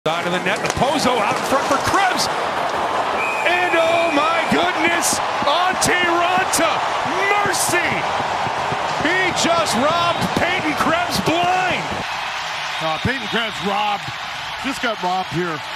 Side of the net, Pozo out in front for Krebs. And oh my goodness, Antti Raanta, mercy! He just robbed Peyton Krebs blind. Peyton Krebs just got robbed here.